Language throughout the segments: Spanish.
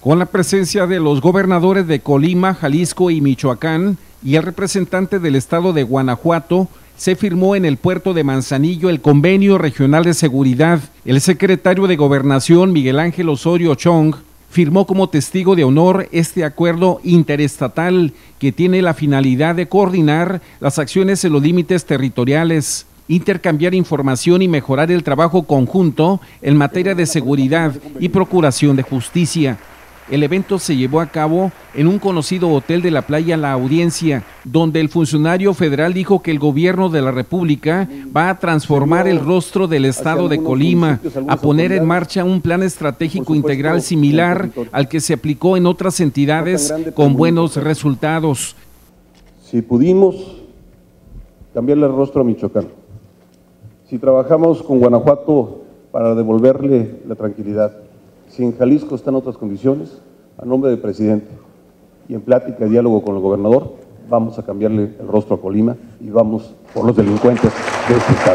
Con la presencia de los gobernadores de Colima, Jalisco y Michoacán y el representante del estado de Guanajuato, se firmó en el puerto de Manzanillo el Convenio Regional de Seguridad. El secretario de Gobernación, Miguel Ángel Osorio Chong, firmó como testigo de honor este acuerdo interestatal que tiene la finalidad de coordinar las acciones en los límites territoriales, intercambiar información y mejorar el trabajo conjunto en materia de seguridad y procuración de justicia. El evento se llevó a cabo en un conocido hotel de la playa La Audiencia, donde el funcionario federal dijo que el gobierno de la República va a transformar el rostro del estado de Colima, a poner en marcha un plan estratégico integral similar al que se aplicó en otras entidades con buenos resultados. Si pudimos cambiarle el rostro a Michoacán, si trabajamos con Guanajuato para devolverle la tranquilidad, si en Jalisco están otras condiciones, a nombre del presidente y en plática y diálogo con el gobernador, vamos a cambiarle el rostro a Colima y vamos por los delincuentes de este estado.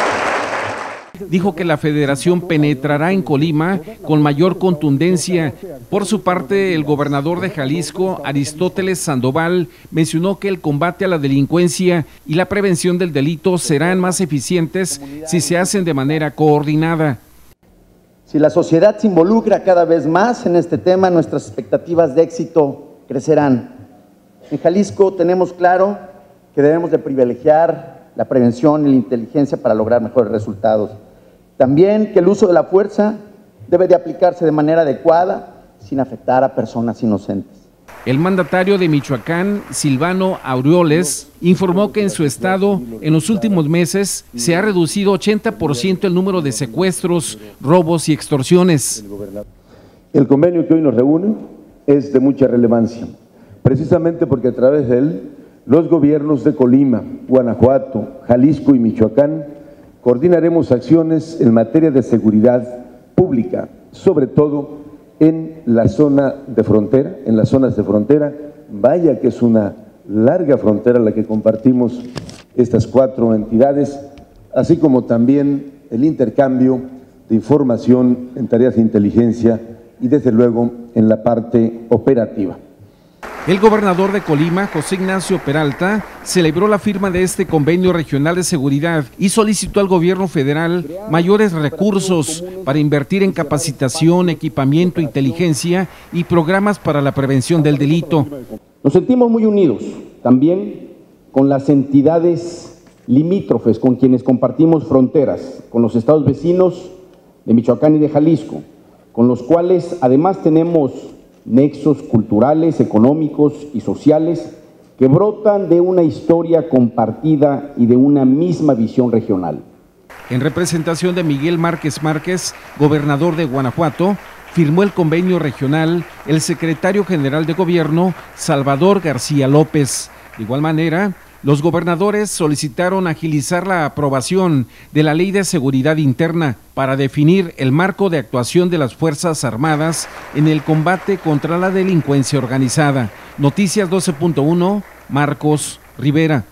Dijo que la federación penetrará en Colima con mayor contundencia. Por su parte, el gobernador de Jalisco, Aristóteles Sandoval, mencionó que el combate a la delincuencia y la prevención del delito serán más eficientes si se hacen de manera coordinada. Si la sociedad se involucra cada vez más en este tema, nuestras expectativas de éxito crecerán. En Jalisco tenemos claro que debemos de privilegiar la prevención y la inteligencia para lograr mejores resultados. También que el uso de la fuerza debe de aplicarse de manera adecuada sin afectar a personas inocentes. El mandatario de Michoacán, Silvano Aureoles, informó que en su estado, en los últimos meses, se ha reducido 80% el número de secuestros, robos y extorsiones. El convenio que hoy nos reúne es de mucha relevancia, precisamente porque a través de él, los gobiernos de Colima, Guanajuato, Jalisco y Michoacán coordinaremos acciones en materia de seguridad pública, sobre todo en la zona de frontera, en las zonas de frontera. Vaya que es una larga frontera la que compartimos estas cuatro entidades, así como también el intercambio de información en tareas de inteligencia y desde luego en la parte operativa. El gobernador de Colima, José Ignacio Peralta, celebró la firma de este convenio regional de seguridad y solicitó al gobierno federal mayores recursos para invertir en capacitación, equipamiento, inteligencia y programas para la prevención del delito. Nos sentimos muy unidos también con las entidades limítrofes, con quienes compartimos fronteras, con los estados vecinos de Michoacán y de Jalisco, con los cuales además tenemos nexos culturales, económicos y sociales que brotan de una historia compartida y de una misma visión regional. En representación de Miguel Márquez Márquez, gobernador de Guanajuato, firmó el convenio regional el secretario general de Gobierno, Salvador García López. De igual manera, los gobernadores solicitaron agilizar la aprobación de la Ley de Seguridad Interna para definir el marco de actuación de las Fuerzas Armadas en el combate contra la delincuencia organizada. Noticias 12.1, Marcos Rivera.